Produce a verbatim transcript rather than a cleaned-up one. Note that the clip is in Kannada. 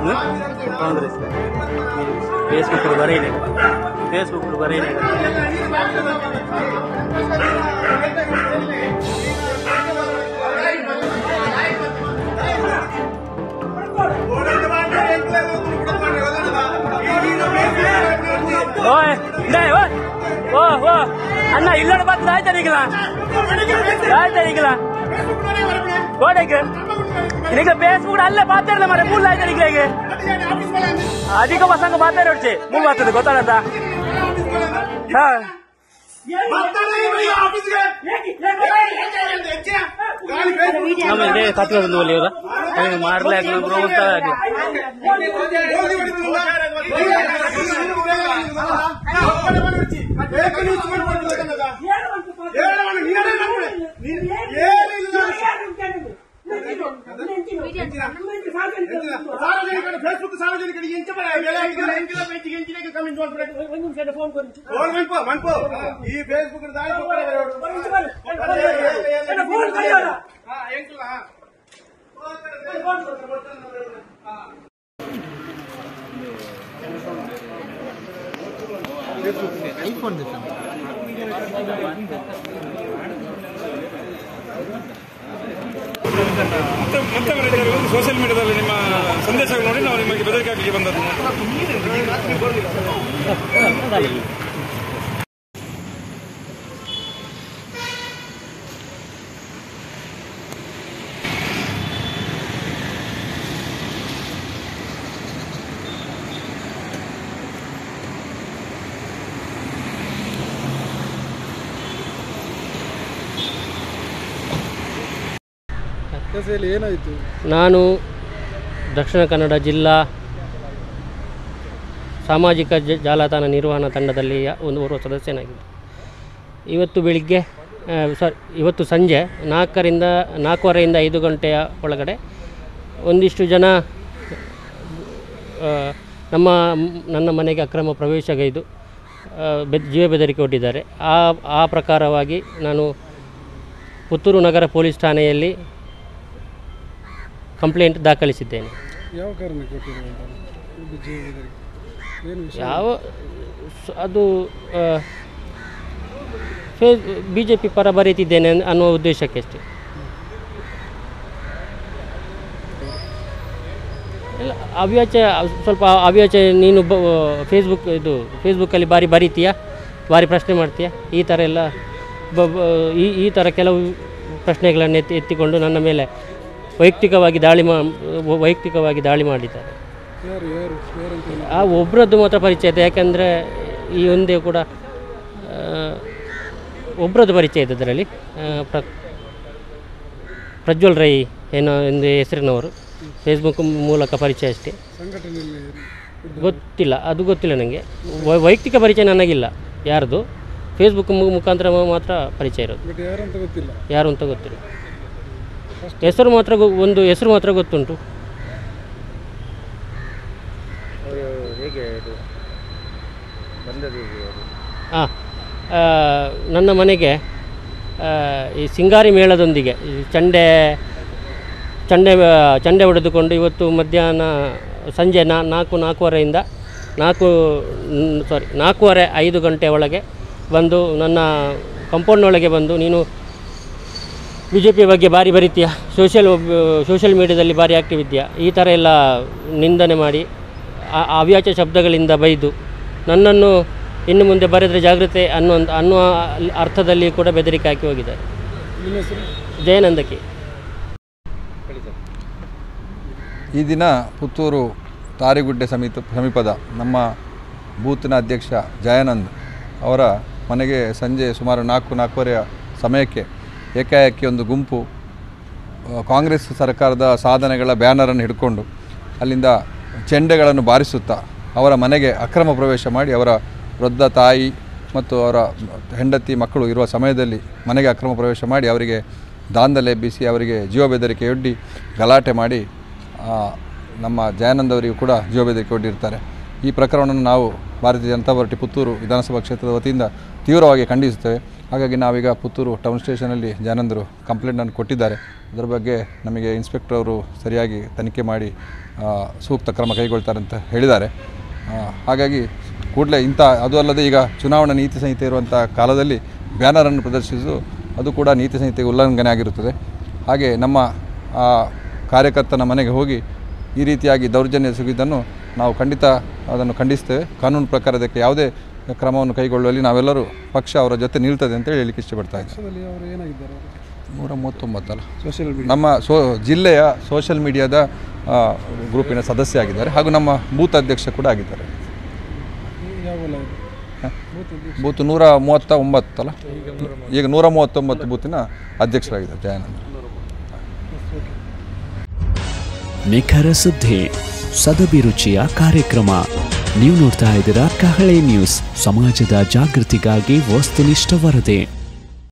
कांग्रेस फेसबुक पर बरे फेसबुक पर बरे ओए नहीं ओए ओ ओ अन्ना इल्लड़ बात राय तरीकला राय तरीकला कोडेक इनके फेसबुक ಅಲ್ಲೇ ಮಾತಾಡ್ದೆ ಮಾರೆ ಮೂಲ ರಾಯ ತರೀಕೆಗೆ ಅಧಿಕ ಬಸಂಗ ಮಾತಾಡೋಡ್ಚೆ ಮೂಲ ಮಾತಾಡ್ದೆ ಗೊತ್ತಾಗತ್ತಾ ಹಾ ನಮ್ಮದೇ ಕತ್ಲ ಬಂದು ಅಲ್ಲಿ ಇವಾಗ ಮಾಡ್ಲಾಕ ಬ್ರೋ ಅಂತ ಫೇಸ್ಬುಕ್ ಸಾರ್ವಜನಿಕರಿಗೆ ಈ ಫೇಸ್ಬುಕ್ ಐಫೋನ್ ಮತ್ತೆ ಮತ್ತೆ ಸೋಷಿಯಲ್ ಮೀಡಿಯಾದಲ್ಲಿ ನಿಮ್ಮ ಸಂದೇಶಗಳು ನೋಡಿ ನಾವು ನಿಮಗೆ ಬೆದರಿಕೆ ಹಾಕಲಿಕ್ಕೆ ಬಂದದ್ದು. ಏನಾಯಿತು? ನಾನು ದಕ್ಷಿಣ ಕನ್ನಡ ಜಿಲ್ಲಾ ಸಾಮಾಜಿಕ ಜಾಲತಾಣ ನಿರ್ವಹಣಾ ತಂಡದಲ್ಲಿ ಒಂದು ಓರ್ವ ಸದಸ್ಯನಾಗಿದ್ದೆ. ಇವತ್ತು ಬೆಳಿಗ್ಗೆ ಸಾರಿ ಇವತ್ತು ಸಂಜೆ ನಾಲ್ಕರಿಂದ ನಾಲ್ಕೂವರೆಯಿಂದ ಐದು ಗಂಟೆಯ ಒಳಗಡೆ ಒಂದಿಷ್ಟು ಜನ ನಮ್ಮ ನನ್ನ ಮನೆಗೆ ಅಕ್ರಮ ಪ್ರವೇಶಗೈದು ಬೆ ಜೀವ ಬೆದರಿಕೆ ಒಡ್ಡಿದ್ದಾರೆ. ಆ ಆ ಪ್ರಕಾರವಾಗಿ ನಾನು ಪುತ್ತೂರು ನಗರ ಪೊಲೀಸ್ ಠಾಣೆಯಲ್ಲಿ ಕಂಪ್ಲೇಂಟ್ ದಾಖಲಿಸಿದ್ದೇನೆ. ಯಾವ ಕಾರಣಕ್ಕೆ ಯಾವ ಅದು ಫೇಸ್ ಬಿ ಜೆ ಪಿ ಪರ ಬರೀತಿದ್ದೇನೆ ಅನ್ನುವ ಉದ್ದೇಶಕ್ಕೆ ಅಷ್ಟೇ. ಇಲ್ಲ ಅವ್ಯಾಚ ಸ್ವಲ್ಪ ಅವ್ಯಾಚ ನೀನು ಬ ಫೇಸ್ಬುಕ್ ಇದು ಫೇಸ್ಬುಕ್ಕಲ್ಲಿ ಬಾರಿ ಬರೀತೀಯಾ, ಬಾರಿ ಪ್ರಶ್ನೆ ಮಾಡ್ತೀಯಾ, ಈ ಥರ ಎಲ್ಲ ಬ ಈ ಈ ಥರ ಕೆಲವು ಪ್ರಶ್ನೆಗಳನ್ನು ಎತ್ತಿ ಎತ್ತಿಕೊಂಡು ನನ್ನ ಮೇಲೆ ವೈಯಕ್ತಿಕವಾಗಿ ದಾಳಿ ಮಾ ವೈಯಕ್ತಿಕವಾಗಿ ದಾಳಿ ಮಾಡಿದ್ದಾರೆ. ಆ ಒಬ್ಬರದ್ದು ಮಾತ್ರ ಪರಿಚಯ ಇದೆ, ಯಾಕೆಂದರೆ ಈ ಒಂದೇ ಕೂಡ ಒಬ್ಬರದ್ದು ಪರಿಚಯ ಇದೆ. ಅದರಲ್ಲಿ ಪ್ರ ಪ್ರಜ್ವಲ್ ರೈ ಏನೋ ಒಂದು ಹೆಸರಿನವರು, ಫೇಸ್ಬುಕ್ ಮೂಲಕ ಪರಿಚಯ ಅಷ್ಟೇ, ಗೊತ್ತಿಲ್ಲ, ಅದು ಗೊತ್ತಿಲ್ಲ ನನಗೆ. ವೈಯಕ್ತಿಕ ಪರಿಚಯ ನನಗಿಲ್ಲ ಯಾರ್ದು, ಫೇಸ್ಬುಕ್ ಮುಖಾಂತರ ಮಾತ್ರ ಪರಿಚಯ ಇರೋದು. ಯಾರು ಅಂತ ಗೊತ್ತಿಲ್ಲ, ಹೆಸರು ಮಾತ್ರ ಒಂದು ಹೆಸರು ಮಾತ್ರ ಗೊತ್ತುಂಟು. ಹಾಂ, ನನ್ನ ಮನೆಗೆ ಈ ಸಿಂಗಾರಿ ಮೇಳದೊಂದಿಗೆ ಚಂಡೆ ಚಂಡೆ ಚಂಡೆ ಹೊಡೆದುಕೊಂಡು ಇವತ್ತು ಮಧ್ಯಾಹ್ನ ಸಂಜೆ ನಾ ನಾಲ್ಕು ನಾಲ್ಕೂವರೆಯಿಂದ ನಾಲ್ಕು ಸಾರಿ ನಾಲ್ಕೂವರೆ ಐದು ಗಂಟೆ ಒಳಗೆ ಬಂದು ನನ್ನ ಕಂಪೌಂಡ್ನೊಳಗೆ ಬಂದು ನೀನು ಬಿ ಜೆ ಪಿ ಬಗ್ಗೆ ಭಾರಿ ಬರೀತೀಯ, ಸೋಷಿಯಲ್ ಸೋಷಿಯಲ್ ಮೀಡಿಯಾದಲ್ಲಿ ಭಾರಿ ಆ್ಯಕ್ಟಿವ್ ಇದೆಯಾ, ಈ ಥರ ಎಲ್ಲ ನಿಂದನೆ ಮಾಡಿ ಅವ್ಯಾಚ ಶಬ್ದಗಳಿಂದ ಬೈದು ನನ್ನನ್ನು ಇನ್ನು ಮುಂದೆ ಬರೆದರೆ ಜಾಗೃತೆ ಅನ್ನೋ ಅನ್ನುವ ಅರ್ಥದಲ್ಲಿ ಕೂಡ ಬೆದರಿಕೆ ಹಾಕಿ ಹೋಗಿದ್ದಾರೆ. ಜಯನಂದಕ್ಕೆ ಈ ದಿನ ಪುತ್ತೂರು ತಾರಿಗುಡ್ಡೆ ಸಮೀಪ ಸಮೀಪದ ನಮ್ಮ ಬೂತ್ನ ಅಧ್ಯಕ್ಷ ಜಯಾನಂದ್ ಅವರ ಮನೆಗೆ ಸಂಜೆ ಸುಮಾರು ನಾಲ್ಕು ನಾಲ್ಕೂವರೆಯ ಸಮಯಕ್ಕೆ ಏಕಾಏಕಿ ಒಂದು ಗುಂಪು ಕಾಂಗ್ರೆಸ್ ಸರ್ಕಾರದ ಸಾಧನೆಗಳ ಬ್ಯಾನರನ್ನು ಹಿಡ್ಕೊಂಡು ಅಲ್ಲಿಂದ ಚೆಂಡೆಗಳನ್ನು ಬಾರಿಸುತ್ತಾ ಅವರ ಮನೆಗೆ ಅಕ್ರಮ ಪ್ರವೇಶ ಮಾಡಿ ಅವರ ವೃದ್ಧ ತಾಯಿ ಮತ್ತು ಅವರ ಹೆಂಡತಿ ಮಕ್ಕಳು ಇರುವ ಸಮಯದಲ್ಲಿ ಮನೆಗೆ ಅಕ್ರಮ ಪ್ರವೇಶ ಮಾಡಿ ಅವರಿಗೆ ದಾಂಧಲೆ ಎಬ್ಬಿಸಿ ಅವರಿಗೆ ಜೀವ ಬೆದರಿಕೆಯೊಡ್ಡಿ ಗಲಾಟೆ ಮಾಡಿ ನಮ್ಮ ಜಯಾನಂದ್ ಅವರಿಗೂ ಕೂಡ ಜೀವ ಬೆದರಿಕೆ ಒಡ್ಡಿರ್ತಾರೆ. ಈ ಪ್ರಕರಣವನ್ನು ನಾವು ಭಾರತೀಯ ಜನತಾ ಪಾರ್ಟಿ ಪುತ್ತೂರು ವಿಧಾನಸಭಾ ಕ್ಷೇತ್ರದ ವತಿಯಿಂದ ತೀವ್ರವಾಗಿ ಖಂಡಿಸುತ್ತೇವೆ. ಹಾಗಾಗಿ ನಾವೀಗ ಪುತ್ತೂರು ಟೌನ್ ಸ್ಟೇಷನಲ್ಲಿ ಜಯಾನಂದರು ಕಂಪ್ಲೇಂಟನ್ನು ಕೊಟ್ಟಿದ್ದಾರೆ. ಅದರ ಬಗ್ಗೆ ನಮಗೆ ಇನ್ಸ್ಪೆಕ್ಟರ್ ಅವರು ಸರಿಯಾಗಿ ತನಿಖೆ ಮಾಡಿ ಸೂಕ್ತ ಕ್ರಮ ಕೈಗೊಳ್ತಾರೆ ಅಂತ ಹೇಳಿದ್ದಾರೆ. ಹಾಗಾಗಿ ಕೂಡಲೇ ಇಂಥ ಅದು ಅಲ್ಲದೆ ಈಗ ಚುನಾವಣಾ ನೀತಿ ಸಂಹಿತೆ ಇರುವಂಥ ಕಾಲದಲ್ಲಿ ಬ್ಯಾನರನ್ನು ಪ್ರದರ್ಶಿಸುವುದು ಅದು ಕೂಡ ನೀತಿ ಸಂಹಿತೆಗೆ ಉಲ್ಲಂಘನೆ ಆಗಿರುತ್ತದೆ. ಹಾಗೆ ನಮ್ಮ ಕಾರ್ಯಕರ್ತನ ಮನೆಗೆ ಹೋಗಿ ಈ ರೀತಿಯಾಗಿ ದೌರ್ಜನ್ಯ ಎಸಗಿದ್ದನ್ನು ನಾವು ಖಂಡಿತ ಅದನ್ನು ಖಂಡಿಸ್ತೇವೆ. ಕಾನೂನು ಪ್ರಕಾರ ಅದಕ್ಕೆ ಯಾವುದೇ ಕ್ರಮವನ್ನು ಕೈಗೊಳ್ಳುವಲ್ಲಿ ನಾವೆಲ್ಲರೂ ಪಕ್ಷ ಅವರ ಜೊತೆ ನಿಲ್ತದೆ ಅಂತೇಳಿ ಹೇಳಲಿಕ್ಕೆ ಇಷ್ಟಪಡ್ತಾ ಇದ್ದಾರೆ. ನೂರ ಮೂವತ್ತೊಂಬತ್ತಲ್ಲ ಸೋಷಿಯಲ್ ನಮ್ಮ ಸೋ ಜಿಲ್ಲೆಯ ಸೋಷಿಯಲ್ ಮೀಡಿಯಾದ ಗ್ರೂಪಿನ ಸದಸ್ಯ ಆಗಿದ್ದಾರೆ ಹಾಗೂ ನಮ್ಮ ಬೂತ್ ಅಧ್ಯಕ್ಷ ಕೂಡ ಆಗಿದ್ದಾರೆ. ಬೂತ್ ನೂರ ಮೂವತ್ತ ಒಂಬತ್ತಲ್ಲ ಈಗ ನೂರ ಮೂವತ್ತೊಂಬತ್ತು ಬೂತಿನ ಅಧ್ಯಕ್ಷರಾಗಿದ್ದಾರೆ ಜಯಾನಂದ. ನಿಖರ ಸುದ್ದಿ, ಸದಭಿರುಚಿಯ ಕಾರ್ಯಕ್ರಮ. ನೀವು ನೋಡ್ತಾ ಇದ್ದೀರಾ ಕಹಳೆ ನ್ಯೂಸ್, ಸಮಾಜದ ಜಾಗೃತಿಗಾಗಿ ವಸ್ತುನಿಷ್ಠ ವರದಿ.